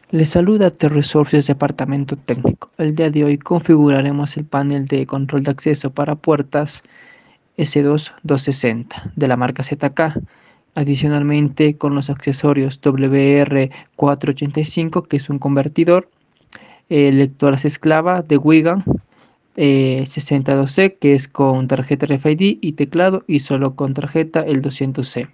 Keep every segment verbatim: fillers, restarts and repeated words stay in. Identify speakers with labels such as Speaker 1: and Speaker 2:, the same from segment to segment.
Speaker 1: Les saluda T-Resources Departamento Técnico. El día de hoy configuraremos el panel de control de acceso para puertas S dos doscientos sesenta de la marca Z K. Adicionalmente, con los accesorios W R cuatrocientos ochenta y cinco, que es un convertidor, eh, lectoras esclava de Wigan, eh, sesenta y dos C, que es con tarjeta R F I D y teclado, y solo con tarjeta el doscientos C.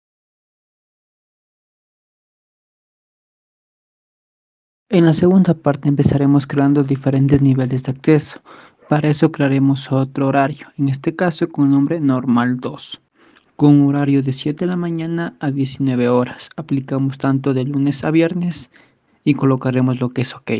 Speaker 1: En la segunda parte empezaremos creando diferentes niveles de acceso. Para eso crearemos otro horario, en este caso con el nombre normal dos, con un horario de siete de la mañana a diecinueve horas. Aplicamos tanto de lunes a viernes y colocaremos lo que es OK.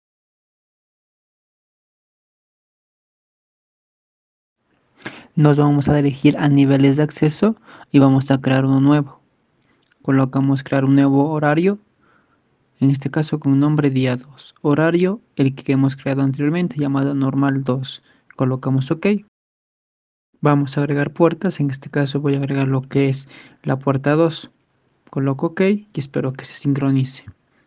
Speaker 1: Nos vamos a dirigir a niveles de acceso y vamos a crear uno nuevo. Colocamos crear un nuevo horario, en este caso con nombre día dos. Horario, el que hemos creado anteriormente, llamado normal dos. Colocamos OK. Vamos a agregar puertas, en este caso voy a agregar lo que es la puerta dos. Coloco OK y espero que se sincronice.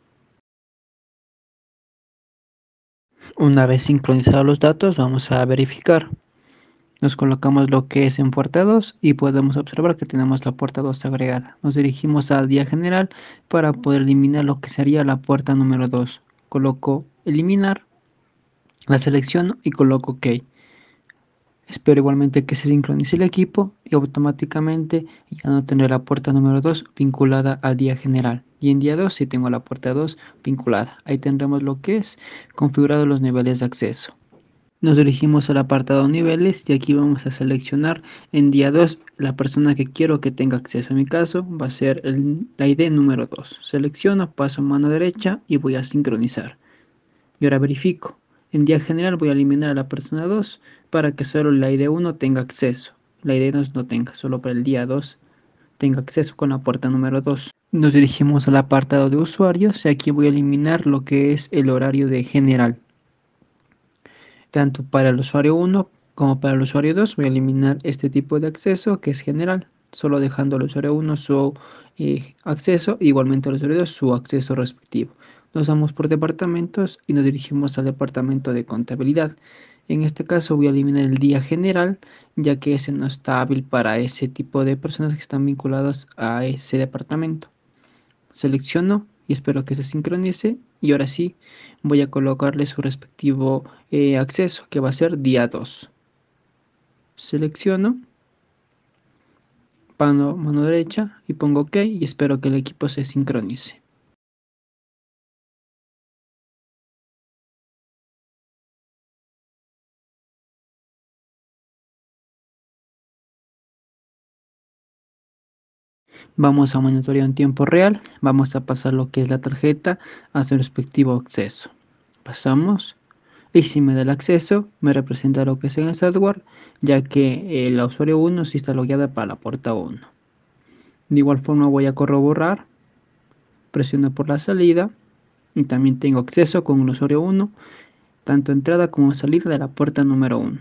Speaker 1: Una vez sincronizados los datos, vamos a verificar. Nos colocamos lo que es en puerta dos y podemos observar que tenemos la puerta dos agregada. Nos dirigimos al día general para poder eliminar lo que sería la puerta número dos. Coloco eliminar, la selecciono y coloco OK. Espero igualmente que se sincronice el equipo y automáticamente ya no tendré la puerta número dos vinculada al día general. Y en día dos sí tengo la puerta dos vinculada. Ahí tendremos lo que es configurado los niveles de acceso. Nos dirigimos al apartado niveles y aquí vamos a seleccionar en día dos la persona que quiero que tenga acceso. En mi caso va a ser el, la I D número dos. Selecciono, paso a mano derecha y voy a sincronizar. Y ahora verifico. En día general voy a eliminar a la persona dos para que solo la I D uno tenga acceso. La I D dos no tenga, solo para el día dos tenga acceso con la puerta número dos. Nos dirigimos al apartado de usuarios y aquí voy a eliminar lo que es el horario de general. Tanto para el usuario uno como para el usuario dos voy a eliminar este tipo de acceso que es general, solo dejando al usuario uno su eh, acceso e igualmente al usuario dos su acceso respectivo. Nos vamos por departamentos y nos dirigimos al departamento de contabilidad. En este caso voy a eliminar el día general, ya que ese no está hábil para ese tipo de personas que están vinculados a ese departamento. Selecciono y espero que se sincronice y ahora sí voy a colocarle su respectivo eh, acceso, que va a ser día dos. Selecciono, mano, mano derecha y pongo OK y espero que el equipo se sincronice. Vamos a monitorear en tiempo real, vamos a pasar lo que es la tarjeta a su respectivo acceso. Pasamos y si me da el acceso me representa lo que es en el software, ya que el usuario uno sí está logueada para la puerta uno. De igual forma voy a corroborar, presiono por la salida y también tengo acceso con el usuario uno, tanto entrada como salida de la puerta número uno.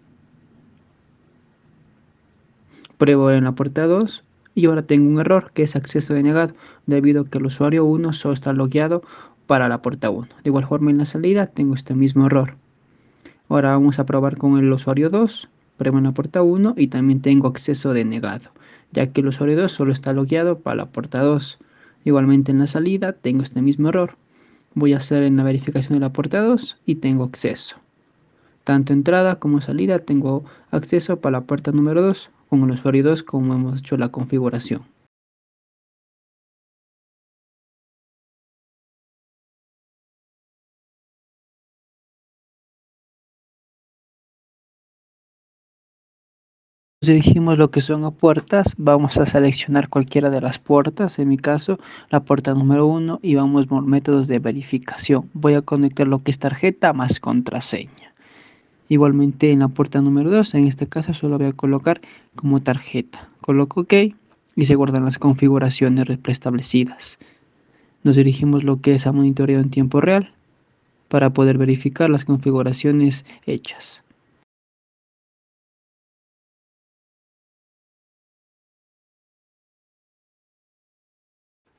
Speaker 1: Pruebo en la puerta dos y ahora tengo un error que es acceso denegado, debido a que el usuario uno solo está logueado para la puerta uno. De igual forma en la salida tengo este mismo error. Ahora vamos a probar con el usuario dos, pruebo en la puerta uno y también tengo acceso denegado, ya que el usuario dos solo está logueado para la puerta dos. Igualmente en la salida tengo este mismo error. Voy a hacer en la verificación de la puerta dos y tengo acceso. Tanto entrada como salida tengo acceso para la puerta número dos con el usuario dos como hemos hecho la configuración. Nos dirigimos lo que son a puertas, vamos a seleccionar cualquiera de las puertas, en mi caso la puerta número uno y vamos por métodos de verificación. Voy a conectar lo que es tarjeta más contraseña. Igualmente en la puerta número dos, en este caso solo voy a colocar como tarjeta. Coloco OK y se guardan las configuraciones preestablecidas. Nos dirigimos lo que es a monitoreo en tiempo real para poder verificar las configuraciones hechas.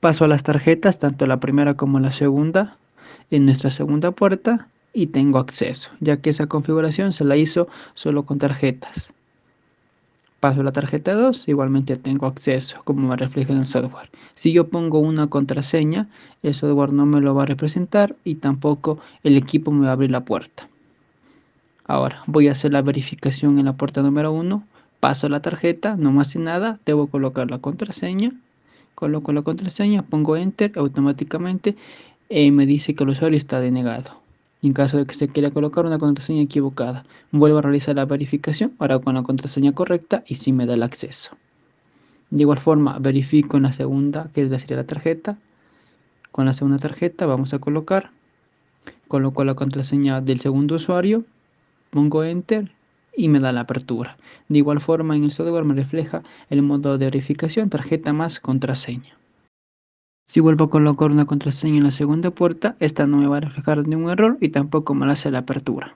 Speaker 1: Paso a las tarjetas, tanto la primera como la segunda, en nuestra segunda puerta y tengo acceso, ya que esa configuración se la hizo solo con tarjetas. Paso a la tarjeta dos, igualmente tengo acceso, como me refleja en el software. Si yo pongo una contraseña, el software no me lo va a representar y tampoco el equipo me va a abrir la puerta. Ahora voy a hacer la verificación en la puerta número uno, paso la tarjeta, no más y nada, debo colocar la contraseña, coloco la contraseña, pongo enter, automáticamente eh, me dice que el usuario está denegado. En caso de que se quiera colocar una contraseña equivocada, vuelvo a realizar la verificación, ahora con la contraseña correcta y sí me da el acceso. De igual forma, verifico en la segunda, que es la serie de la tarjeta. Con la segunda tarjeta vamos a colocar, coloco la contraseña del segundo usuario, pongo enter y me da la apertura. De igual forma, en el software me refleja el modo de verificación, tarjeta más contraseña. Si vuelvo a colocar una contraseña en la segunda puerta, esta no me va a reflejar ningún error y tampoco me la hace la apertura.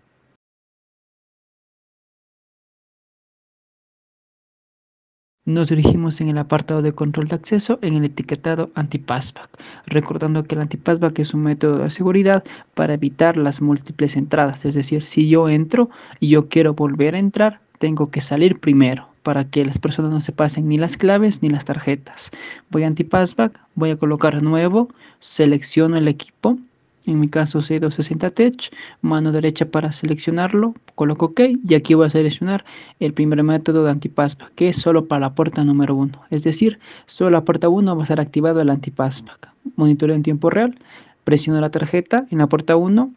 Speaker 1: Nos dirigimos en el apartado de control de acceso en el etiquetado anti-passback, recordando que el anti-passback es un método de seguridad para evitar las múltiples entradas, es decir, si yo entro y yo quiero volver a entrar, tengo que salir primero para que las personas no se pasen ni las claves ni las tarjetas. Voy a anti-passback, voy a colocar nuevo, selecciono el equipo. En mi caso C doscientos sesenta Tech, mano derecha para seleccionarlo, coloco OK y aquí voy a seleccionar el primer método de anti-passback, que es solo para la puerta número uno. Es decir, solo la puerta uno va a estar activado el anti-passback. Monitoreo en tiempo real, presiono la tarjeta en la puerta uno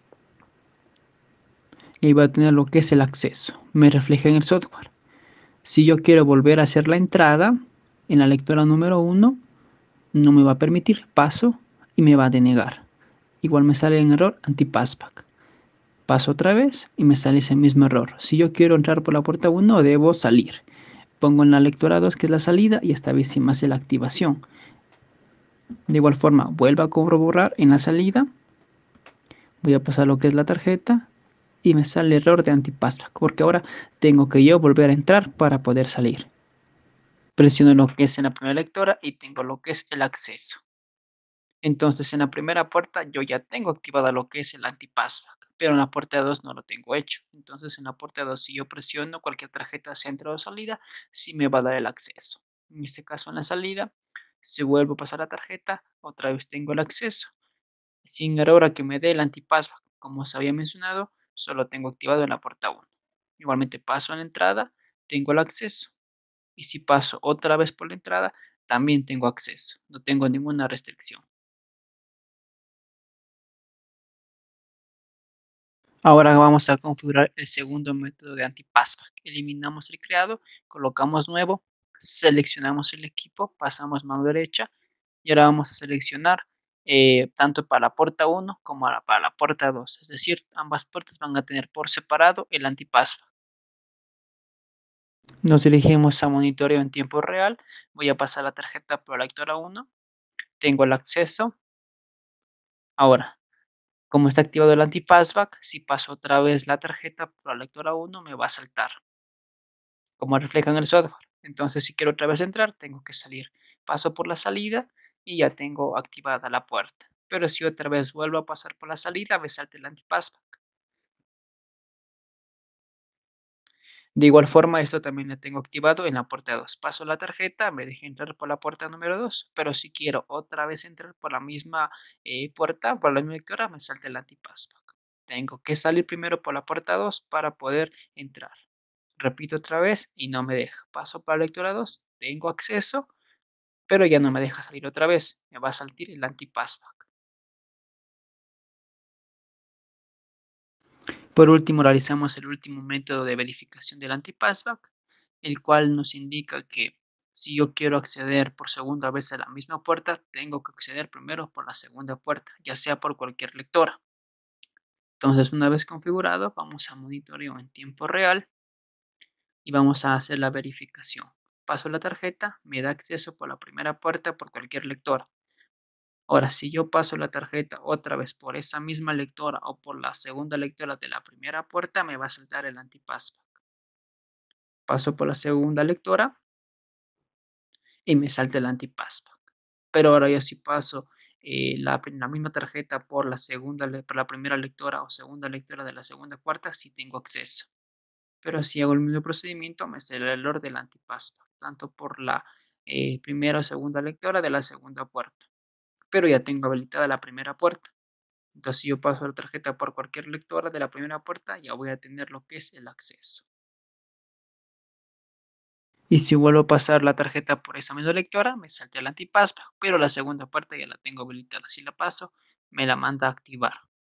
Speaker 1: y va a tener lo que es el acceso. Me refleja en el software. Si yo quiero volver a hacer la entrada en la lectura número uno, no me va a permitir, paso y me va a denegar. Igual me sale en error anti-passback. Paso otra vez y me sale ese mismo error. Si yo quiero entrar por la puerta uno, debo salir. Pongo en la lectura dos, que es la salida, y esta vez sí me hace la activación. De igual forma, vuelvo a corroborar en la salida. Voy a pasar lo que es la tarjeta y me sale error de anti-passback, porque ahora tengo que yo volver a entrar para poder salir. Presiono lo que es en la primera lectora y tengo lo que es el acceso. Entonces en la primera puerta yo ya tengo activada lo que es el anti-passback, pero en la puerta dos no lo tengo hecho. Entonces en la puerta dos, si yo presiono cualquier tarjeta sea entrada o salida, sí me va a dar el acceso. En este caso en la salida, si vuelvo a pasar la tarjeta, otra vez tengo el acceso. Sin error a que me dé el anti-passback, como os había mencionado, solo tengo activado en la puerta uno. Igualmente paso a la entrada, tengo el acceso. Y si paso otra vez por la entrada, también tengo acceso. No tengo ninguna restricción. Ahora vamos a configurar el segundo método de anti-passback. Eliminamos el creado, colocamos nuevo, seleccionamos el equipo, pasamos mano derecha y ahora vamos a seleccionar eh, tanto para la puerta uno como para la puerta dos. Es decir, ambas puertas van a tener por separado el anti-passback. Nos dirigimos a monitoreo en tiempo real. Voy a pasar la tarjeta por la lectora uno. Tengo el acceso. Ahora, como está activado el anti-passback, si paso otra vez la tarjeta por la lectora uno, me va a saltar, como refleja en el software. Entonces, si quiero otra vez entrar, tengo que salir. Paso por la salida y ya tengo activada la puerta. Pero si otra vez vuelvo a pasar por la salida, me salta el anti-passback. De igual forma, esto también lo tengo activado en la puerta dos. Paso la tarjeta, me deja entrar por la puerta número dos. Pero si quiero otra vez entrar por la misma eh, puerta, por la misma lectora, me salta el anti-passback. Tengo que salir primero por la puerta dos para poder entrar. Repito otra vez y no me deja. Paso para la lectura dos, tengo acceso, pero ya no me deja salir otra vez. Me va a saltar el anti-passback. Por último, realizamos el último método de verificación del anti-passback, el cual nos indica que si yo quiero acceder por segunda vez a la misma puerta, tengo que acceder primero por la segunda puerta, ya sea por cualquier lectora. Entonces, una vez configurado, vamos a monitoreo en tiempo real y vamos a hacer la verificación. Paso la tarjeta, me da acceso por la primera puerta por cualquier lectora. Ahora, si yo paso la tarjeta otra vez por esa misma lectora o por la segunda lectora de la primera puerta, me va a saltar el anti-passback. Paso por la segunda lectora y me salta el anti-passback. pero ahora ya si paso eh, la, la, misma tarjeta por la segunda, por la primera lectora o segunda lectora de la segunda puerta, sí tengo acceso. Pero si hago el mismo procedimiento, me sale el error del anti-password, tanto por la eh, primera o segunda lectora de la segunda puerta. Pero ya tengo habilitada la primera puerta. Entonces, si yo paso la tarjeta por cualquier lectora de la primera puerta, ya voy a tener lo que es el acceso. Y si vuelvo a pasar la tarjeta por esa misma lectora, me salta el anti-password, pero la segunda puerta ya la tengo habilitada. Si la paso, me la manda a activar.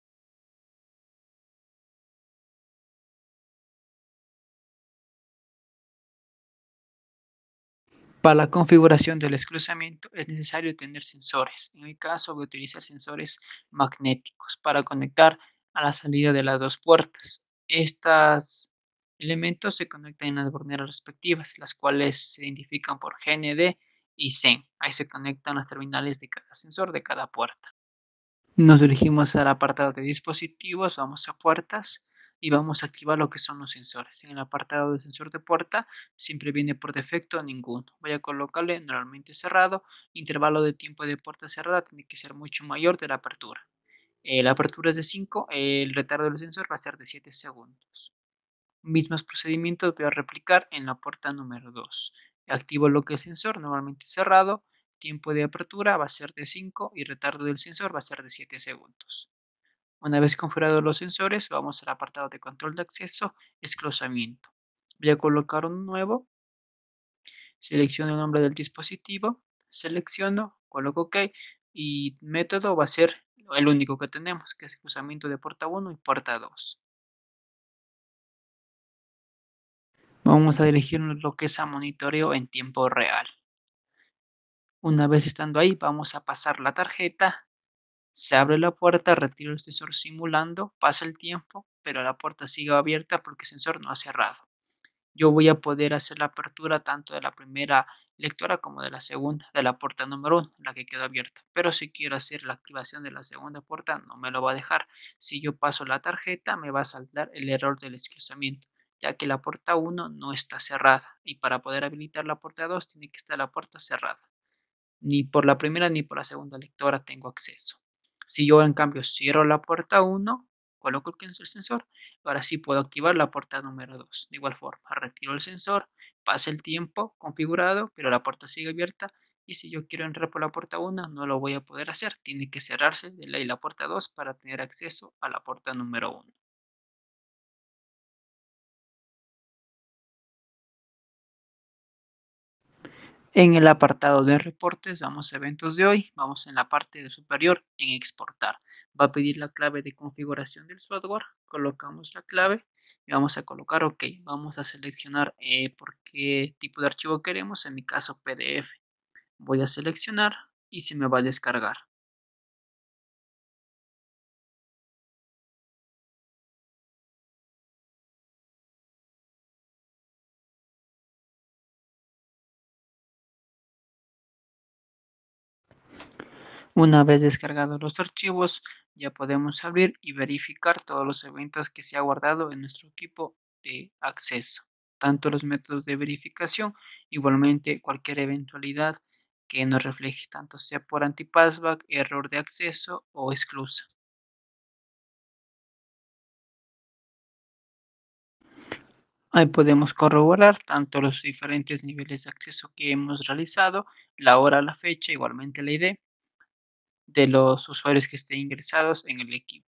Speaker 1: Para la configuración del exclusamiento es necesario tener sensores. En mi caso voy a utilizar sensores magnéticos para conectar a la salida de las dos puertas. Estos elementos se conectan en las borneras respectivas, las cuales se identifican por G N D y C E N. Ahí se conectan las terminales de cada sensor de cada puerta. Nos dirigimos al apartado de dispositivos, vamos a puertas y vamos a activar lo que son los sensores. En el apartado de sensor de puerta siempre viene por defecto ninguno. Voy a colocarle normalmente cerrado. Intervalo de tiempo de puerta cerrada tiene que ser mucho mayor de la apertura. Eh, la apertura es de cinco, el retardo del sensor va a ser de siete segundos. Mismos procedimientos voy a replicar en la puerta número dos. Activo lo que es sensor, normalmente cerrado. Tiempo de apertura va a ser de cinco y retardo del sensor va a ser de siete segundos. Una vez configurados los sensores, vamos al apartado de control de acceso, exclusamiento. Voy a colocar un nuevo, selecciono el nombre del dispositivo, selecciono, coloco OK y método va a ser el único que tenemos, que es exclusamiento de puerta uno y puerta dos. Vamos a dirigirnos lo que es a monitoreo en tiempo real. Una vez estando ahí, vamos a pasar la tarjeta. Se abre la puerta, retiro el sensor simulando, pasa el tiempo, pero la puerta sigue abierta porque el sensor no ha cerrado. Yo voy a poder hacer la apertura tanto de la primera lectora como de la segunda, de la puerta número uno, la que quedó abierta. Pero si quiero hacer la activación de la segunda puerta, no me lo va a dejar. Si yo paso la tarjeta, me va a saltar el error del exclusamiento, ya que la puerta uno no está cerrada. Y para poder habilitar la puerta dos, tiene que estar la puerta cerrada. Ni por la primera ni por la segunda lectora tengo acceso. Si yo en cambio cierro la puerta uno, coloco el sensor, ahora sí puedo activar la puerta número dos. De igual forma, retiro el sensor, pasa el tiempo configurado, pero la puerta sigue abierta. Y si yo quiero entrar por la puerta uno, no lo voy a poder hacer. Tiene que cerrarse de ley la puerta dos para tener acceso a la puerta número uno. En el apartado de reportes, vamos a eventos de hoy, vamos en la parte de superior en exportar. Va a pedir la clave de configuración del software, colocamos la clave y vamos a colocar OK. Vamos a seleccionar eh, por qué tipo de archivo queremos, en mi caso P D F. Voy a seleccionar y se me va a descargar. Una vez descargados los archivos, ya podemos abrir y verificar todos los eventos que se ha guardado en nuestro equipo de acceso, tanto los métodos de verificación, igualmente cualquier eventualidad que nos refleje, tanto sea por anti-passback, error de acceso o exclusa. Ahí podemos corroborar tanto los diferentes niveles de acceso que hemos realizado, la hora, la fecha, igualmente la I D de los usuarios que estén ingresados en el equipo.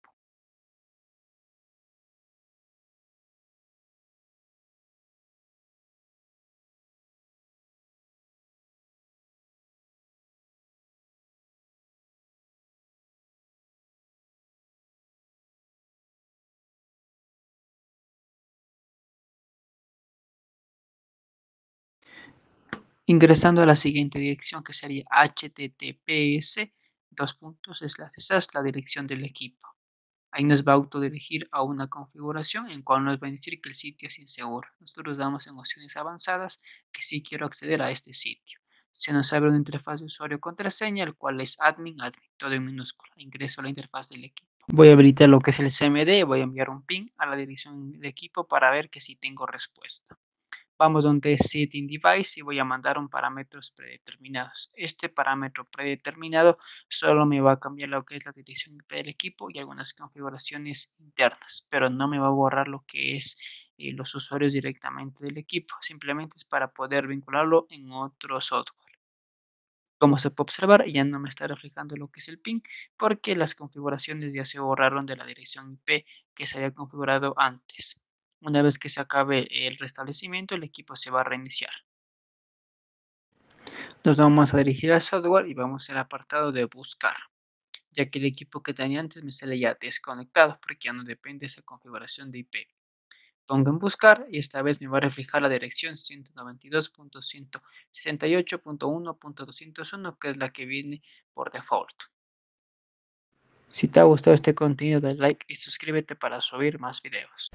Speaker 1: Ingresando a la siguiente dirección, que sería https dos puntos slash la dirección del equipo. Ahí nos va a autodirigir a una configuración en cual nos va a decir que el sitio es inseguro. Nosotros damos en opciones avanzadas que sí quiero acceder a este sitio. Se nos abre una interfaz de usuario contraseña, el cual es admin, admin, todo en minúscula. Ingreso a la interfaz del equipo. Voy a habilitar lo que es el C M D, voy a enviar un ping a la dirección del equipo para ver que sí tengo respuesta. Vamos donde Setting Device y voy a mandar un parámetros predeterminados. Este parámetro predeterminado solo me va a cambiar lo que es la dirección I P del equipo y algunas configuraciones internas, pero no me va a borrar lo que es eh, los usuarios directamente del equipo. Simplemente es para poder vincularlo en otro software. Como se puede observar, ya no me está reflejando lo que es el ping porque las configuraciones ya se borraron de la dirección I P que se había configurado antes. Una vez que se acabe el restablecimiento, el equipo se va a reiniciar. Nos vamos a dirigir al software y vamos al apartado de buscar, ya que el equipo que tenía antes me sale ya desconectado porque ya no depende de esa configuración de I P. Pongo en buscar y esta vez me va a reflejar la dirección ciento noventa y dos punto ciento sesenta y ocho punto uno punto doscientos uno, que es la que viene por default. Si te ha gustado este contenido, dale like y suscríbete para subir más videos.